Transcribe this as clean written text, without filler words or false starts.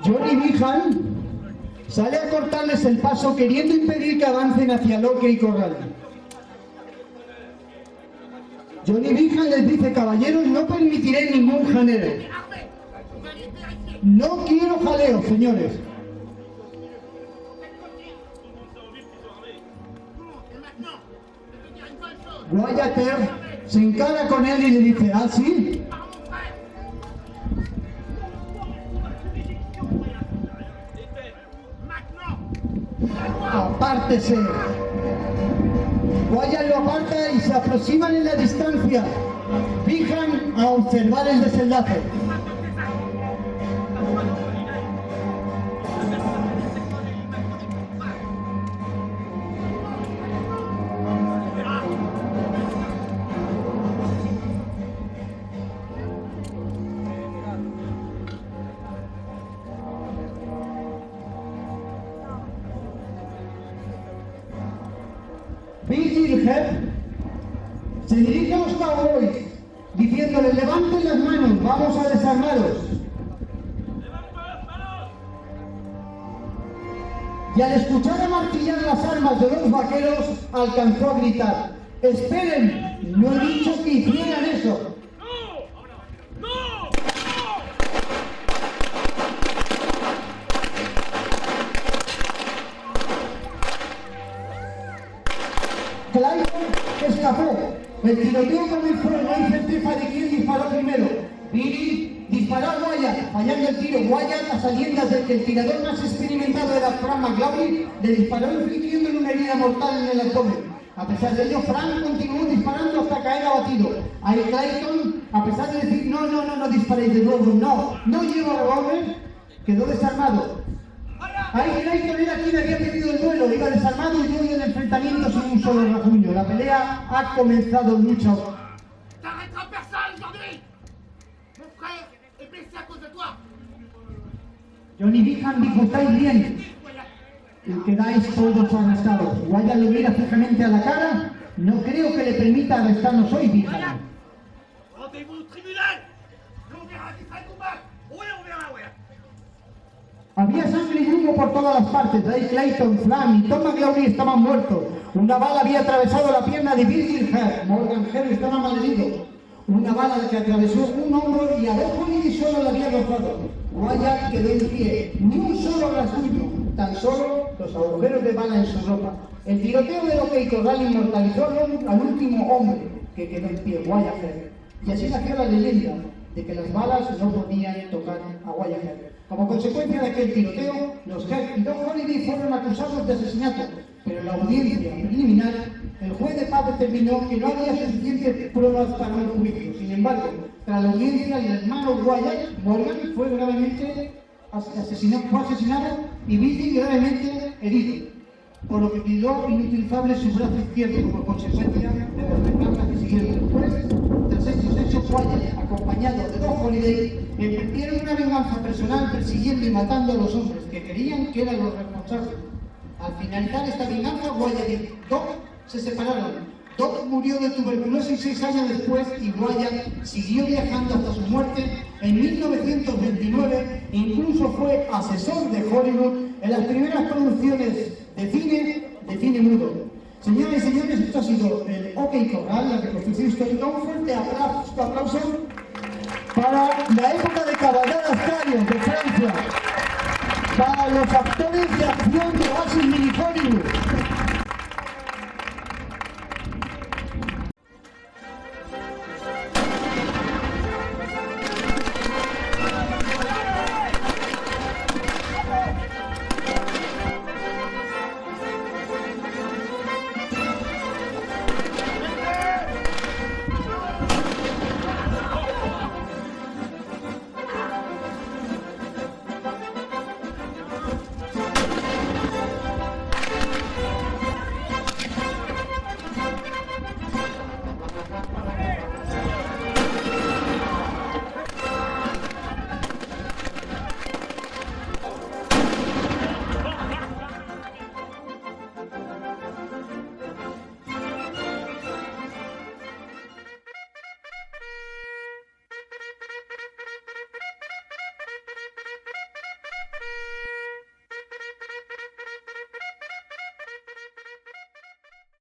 Johnny Behan sale a cortarles el paso queriendo impedir que avancen hacia el OK Corral. Johnny Behan les dice: caballeros, no permitiré ningún jaleo. No quiero jaleo, señores. Wyatt Earp se encara con él y le dice: ¿ah, sí? Apártese. Wyatt lo aparta y se aproximan en la distancia. Fijan a observar el desenlace. Bill Head se dirige a los cowboys diciéndoles: levanten las manos, vamos a desarmaros. Y al escuchar amartillar las armas de los vaqueros, alcanzó a gritar: esperen, no he dicho que hicieran eso. Clayton escapó. El tiroteo comenzó, no hay certeza de quién disparó primero. Billy disparó a Wyatt, fallando el tiro. Wyatt, a sabiendas de que el tirador más experimentado era Frank McLaughlin, le disparó infligiéndole una herida mortal en el abdomen. A pesar de ello, Frank continuó disparando hasta caer abatido. Ahí Clayton, a pesar de decir no disparéis de nuevo, no llevo revólver, quedó desarmado. Ahí Clayton era quien había pedido el duelo, iba desarmado y hoy el enfrentamiento sin un solo rasguño. La pelea ha comenzado mucho. Johnny Behan dijo: estáis bien, y quedáis todos arrestados. Wyatt lo mira fijamente a la cara: no creo que le permita arrestarnos hoy, Behan. Había sangre y humo por todas las partes. Ray Clayton, Flam y Tom McLaughlin estaban muertos. Una bala había atravesado la pierna de Virgil Head. Morgan Herr estaba malherido. Una bala que atravesó un hombro y a Doc Holliday solo la había rozado. Wyatt quedó en pie. Ni un solo rasguño, tan solo los agujeros de bala en su ropa. El tiroteo de OK Corral inmortalizó al último hombre que quedó en pie, Wyatt Earp. Y así nació la leyenda de que las balas no podían tocar a Wyatt Earp. Como consecuencia de aquel tiroteo, los Head y Doc Holliday fueron acusados de asesinato, pero en la audiencia preliminar, el juez de paz determinó que no había suficientes pruebas para un juicio. Sin embargo, tras la audiencia, el hermano Wyatt, Morgan, fue gravemente asesinado y Billy gravemente herido, por lo que quedó inutilizable su brazo izquierdo como consecuencia de las venganzas que siguieron después. Tras estos hechos, Wyatt, acompañado de Doc Holliday, emprendieron una venganza personal persiguiendo y matando a los hombres que creían que eran los responsables. Al finalizar esta venganza, Wyatt y Doc se separaron. Doc murió de tuberculosis 6 años después y Wyatt siguió viajando hasta su muerte en 1929 e incluso fue asesor de Hollywood en las primeras producciones de cine mudo. Señoras y señores, esto ha sido el OK Corral, la reconstrucción histórica. Un fuerte aplauso para la época de cabalgadas Carios de Francia, para los actores de acción de Oasis Mini Hollywood.